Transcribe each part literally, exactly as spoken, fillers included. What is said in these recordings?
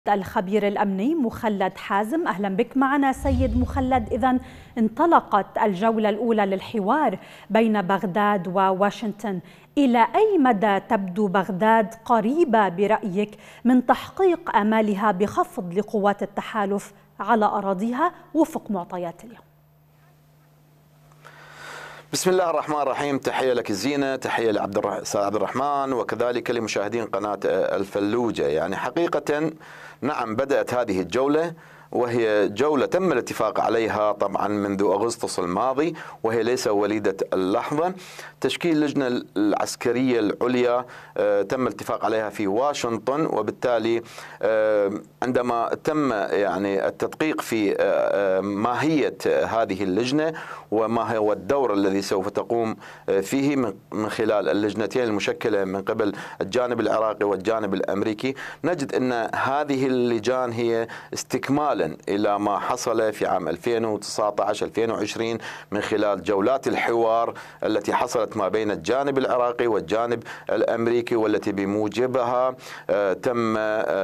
الخبير الأمني مخلد حازم. أهلا بك معنا سيد مخلد. إذن انطلقت الجولة الأولى للحوار بين بغداد وواشنطن، إلى أي مدى تبدو بغداد قريبة برأيك من تحقيق آمالها بخفض لقوات التحالف على أراضيها وفق معطيات اليوم؟ بسم الله الرحمن الرحيم. تحية لك زينة، تحية لعبد عبد الرحمن وكذلك لمشاهدين قناة الفلوجة. يعني حقيقة نعم بدأت هذه الجولة، وهي جولة تم الاتفاق عليها طبعا منذ أغسطس الماضي، وهي ليس وليدة اللحظة. تشكيل اللجنة العسكرية العليا تم الاتفاق عليها في واشنطن، وبالتالي عندما تم يعني التدقيق في ماهية هذه اللجنة وما هو الدور الذي سوف تقوم فيه من خلال اللجنتين المشكلة من قبل الجانب العراقي والجانب الأمريكي، نجد أن هذه اللجان هي استكمال إلى ما حصل في عام ألفين وتسعة عشر ألفين وعشرين من خلال جولات الحوار التي حصلت ما بين الجانب العراقي والجانب الأمريكي، والتي بموجبها تم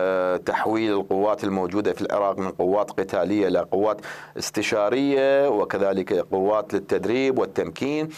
تحويل القوات الموجودة في العراق من قوات قتالية إلى قوات استشارية وكذلك قوات للتدريب والتمكين.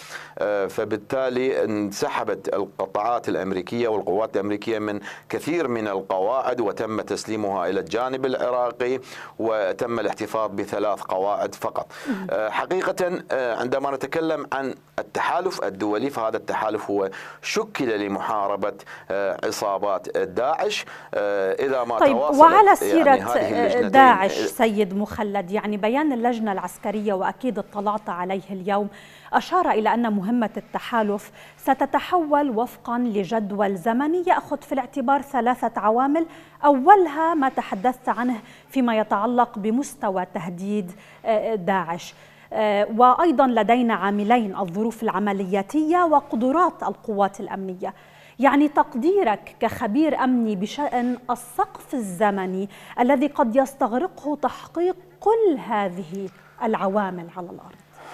فبالتالي انسحبت القطاعات الأمريكية والقوات الأمريكية من كثير من القواعد وتم تسليمها إلى الجانب العراقي، وتم الاحتفاظ بثلاث قواعد فقط. حقيقة عندما نتكلم عن التحالف الدولي، فهذا التحالف هو شكل لمحاربة عصابات داعش. إذا ما طيب تواصلت وعلى سيرة يعني داعش سيد مخلد، يعني بيان اللجنة العسكرية وأكيد اطلعت عليه اليوم أشار إلى أن مهمة التحالف ستتحول وفقا لجدول زمني يأخذ في الاعتبار ثلاثة عوامل، أولها ما تحدثت عنه فيما يتعلق بمستوى تهديد داعش، وأيضا لدينا عاملين: الظروف العملياتية وقدرات القوات الأمنية. يعني تقديرك كخبير أمني بشأن السقف الزمني الذي قد يستغرقه تحقيق كل هذه العوامل على الأرض؟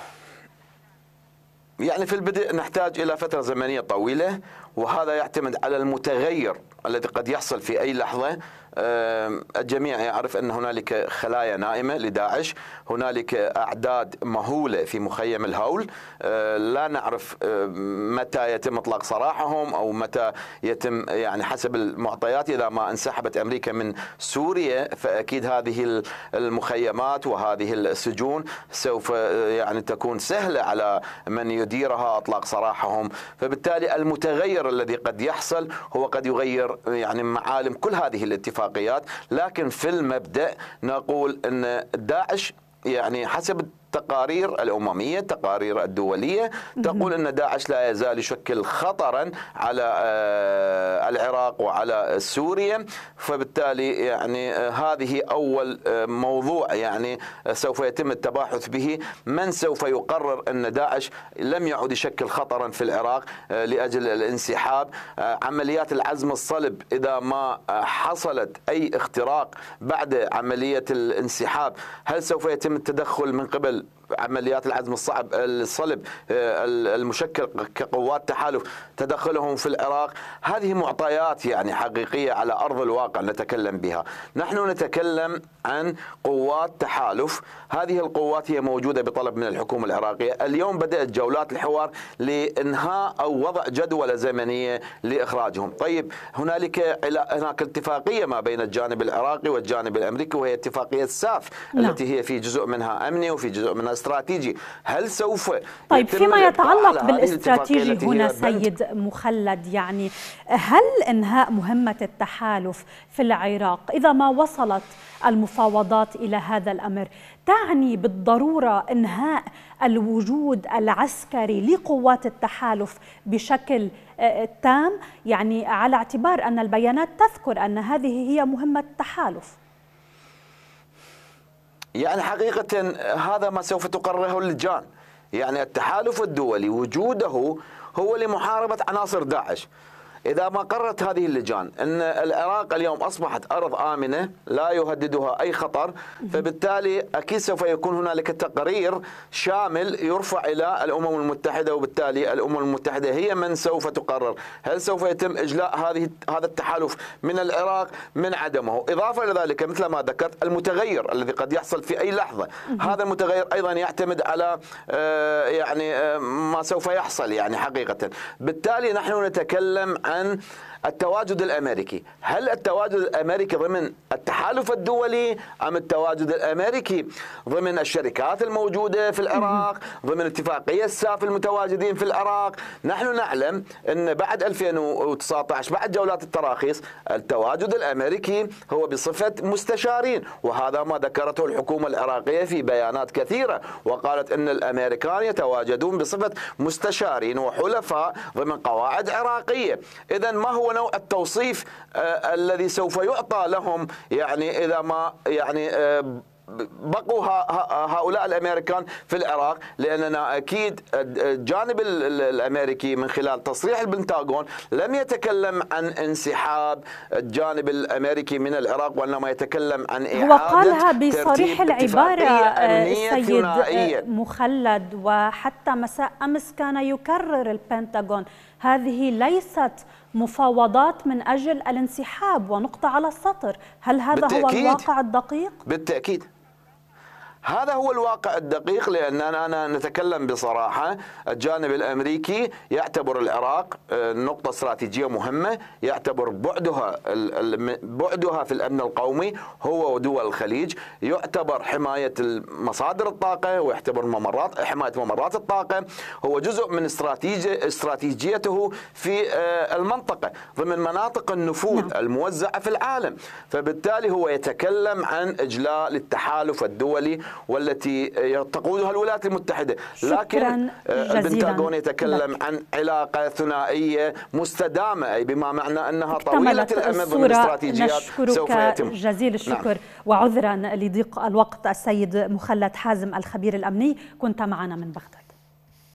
يعني في البدء نحتاج إلى فترة زمنية طويلة، وهذا يعتمد على المتغير الذي قد يحصل في أي لحظة. الجميع يعرف أن هنالك خلايا نائمة لداعش، هنالك أعداد مهولة في مخيم الهول، لا نعرف متى يتم إطلاق سراحهم أو متى يتم، يعني حسب المعطيات إذا ما انسحبت أمريكا من سوريا فأكيد هذه المخيمات وهذه السجون سوف يعني تكون سهلة على من يديرها إطلاق سراحهم. فبالتالي المتغير الذي قد يحصل هو قد يغير يعني معالم كل هذه الاتفاقيات. لكن في المبدأ نقول أن داعش يعني حسب التقارير الأممية التقارير الدولية تقول أن داعش لا يزال يشكل خطرا على العراق وعلى سوريا. فبالتالي يعني هذه أول موضوع يعني سوف يتم التباحث به، من سوف يقرر أن داعش لم يعد يشكل خطرا في العراق لأجل الانسحاب. عمليات العزم الصلب إذا ما حصلت أي اختراق بعد عملية الانسحاب، هل سوف يتم التدخل من قبل عمليات العزم الصعب الصلب المشكل كقوات تحالف تدخلهم في العراق؟ هذه معطيات يعني حقيقية على أرض الواقع نتكلم بها. نحن نتكلم عن قوات تحالف، هذه القوات هي موجودة بطلب من الحكومة العراقية. اليوم بدأت جولات الحوار لإنهاء أو وضع جدولة زمنية لإخراجهم. طيب هنالك هناك اتفاقية ما بين الجانب العراقي والجانب الأمريكي، وهي اتفاقية ساف نعم. التي هي في جزء منها أمني وفي جزء منها استراتيجي. هل سوف طيب فيما يتعلق بالاستراتيجي هنا سيد مخلد، يعني هل إنهاء مهمة التحالف في العراق إذا ما وصلت المفاوضات إلى هذا الأمر تعني بالضرورة إنهاء الوجود العسكري لقوات التحالف بشكل تام، يعني على اعتبار أن البيانات تذكر أن هذه هي مهمة التحالف؟ يعني حقيقة هذا ما سوف تقرره اللجان. يعني التحالف الدولي وجوده هو لمحاربة عناصر داعش. إذا ما قررت هذه اللجان أن العراق اليوم أصبحت أرض آمنة لا يهددها أي خطر، فبالتالي أكيد سوف يكون هنالك تقرير شامل يرفع إلى الأمم المتحدة، وبالتالي الأمم المتحدة هي من سوف تقرر هل سوف يتم إجلاء هذه هذا التحالف من العراق من عدمه. إضافة إلى ذلك مثل ما ذكرت المتغير الذي قد يحصل في أي لحظة، هذا المتغير أيضا يعتمد على يعني ما سوف يحصل يعني حقيقة. بالتالي نحن نتكلم عن التواجد الأمريكي. هل التواجد الأمريكي ضمن التحالف الدولي أم التواجد الأمريكي ضمن الشركات الموجودة في العراق، ضمن اتفاقية الساف المتواجدين في العراق؟ نحن نعلم أن بعد ألفين وتسعة عشر بعد جولات التراخيص التواجد الأمريكي هو بصفة مستشارين، وهذا ما ذكرته الحكومة العراقية في بيانات كثيرة، وقالت أن الأمريكان يتواجدون بصفة مستشارين وحلفاء ضمن قواعد عراقية. إذا ما هو نوع التوصيف آه الذي سوف يعطى لهم يعني إذا ما يعني آه بقوا هؤلاء الامريكان في العراق؟ لاننا اكيد الجانب الامريكي من خلال تصريح البنتاغون لم يتكلم عن انسحاب الجانب الامريكي من العراق، وانما يتكلم عن اعاده هو قالها بصريح العباره السيد مخلد، وحتى مساء امس كان يكرر البنتاغون هذه ليست مفاوضات من اجل الانسحاب، ونقطه على السطر. هل هذا بالتأكيد هو الواقع الدقيق؟ بالتاكيد هذا هو الواقع الدقيق، لأننا أنا نتكلم بصراحة. الجانب الأمريكي يعتبر العراق نقطة استراتيجية مهمة، يعتبر بعدها بعدها في الأمن القومي هو ودول الخليج، يعتبر حماية مصادر الطاقة، ويعتبر ممرات حماية ممرات الطاقة هو جزء من استراتيجية استراتيجيته في المنطقة ضمن مناطق النفوذ الموزعة في العالم. فبالتالي هو يتكلم عن إجلاء للتحالف الدولي والتي تقودها الولايات المتحدة، لكن البنتاغون يتكلم لك. عن علاقة ثنائية مستدامة، أي بما معنى أنها طويلة الأمد ضمن الاستراتيجيات سوف يتم. جزيل الشكر. نعم. وعذرا لضيق الوقت السيد مخلد حازم الخبير الأمني، كنت معنا من بغداد.